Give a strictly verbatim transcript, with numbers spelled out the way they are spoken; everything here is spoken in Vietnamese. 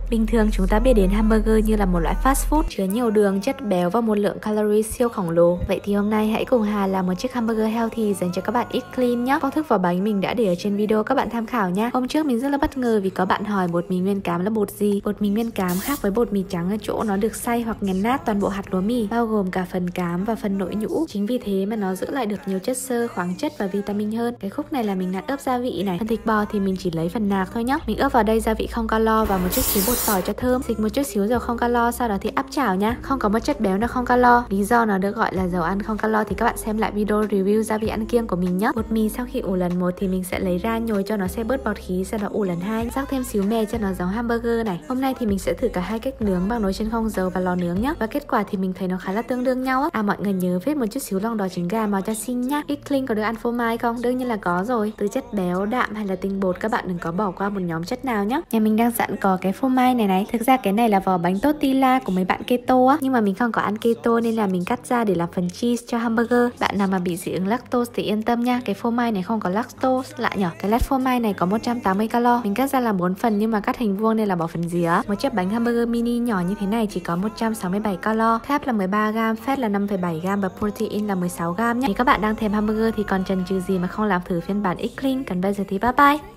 Bình thường chúng ta biết đến hamburger như là một loại fast food chứa nhiều đường, chất béo và một lượng calorie siêu khổng lồ. Vậy thì hôm nay hãy cùng Hà làm một chiếc hamburger healthy dành cho các bạn eat clean nhé. Công thức vỏ bánh mình đã để ở trên video, các bạn tham khảo nha. Hôm trước mình rất là bất ngờ vì có bạn hỏi bột mì nguyên cám là bột gì. Bột mì nguyên cám khác với bột mì trắng ở chỗ nó được xay hoặc nghiền nát toàn bộ hạt lúa mì, bao gồm cả phần cám và phần nội nhũ. Chính vì thế mà nó giữ lại được nhiều chất xơ, khoáng chất và vitamin hơn. Cái khúc này là mình đã ướp gia vị này. Phần thịt bò thì mình chỉ lấy phần nạc thôi nhá. Mình ướp vào đây gia vị không calo và một chút xíu bột tỏi cho thơm. Xịt một chút xíu dầu không calo, sau đó thì áp chảo nhá. Không có một chất béo nào không calo. Lý do nó được gọi là dầu ăn không calo thì các bạn xem lại video review gia vị ăn kiêng của mình nhé. Bột mì sau khi ủ lần một thì mình sẽ lấy ra nhồi cho nó sẽ bớt bọt khí, sau đó ủ lần hai, rắc thêm xíu mè cho nó giống hamburger này. Hôm nay thì mình sẽ thử cả hai cách nướng bằng nồi chiên không dầu và lò nướng nhá. Và kết quả thì mình thấy nó khá là tương đương nhau á. À, mọi người nhớ viết một chút xíu lòng đỏ trứng gà màu cho xinh nhá. Eat clean có được ăn phô mai không? Đương nhiên là có rồi. Từ chất béo, đạm hay là tinh bột, các bạn đừng có bỏ qua một nhóm chất nào nhá. Nhà mình đang dặn có cái phô mai này này. Thực ra cái này là vỏ bánh tortilla của mấy bạn keto á, nhưng mà mình không có ăn keto nên là mình cắt ra để làm phần cheese cho hamburger. Bạn nào mà bị dị ứng lactose thì yên tâm nha, cái phô mai này không có lactose. Lạ nhở, cái lát phô mai này có một trăm tám mươi calo. Mình cắt ra làm bốn phần nhưng mà cắt hình vuông nên là bỏ phần dĩa. Một chiếc bánh hamburger mini nhỏ như thế này chỉ có một trăm sáu mươi bảy calo, carb là mười ba gam, fat là năm phẩy bảy gam và protein là mười sáu gam nhé. Nếu các bạn đang thèm hamburger thì còn chần chừ gì mà không làm thử phiên bản eat clean. Còn bây giờ thì bye bye.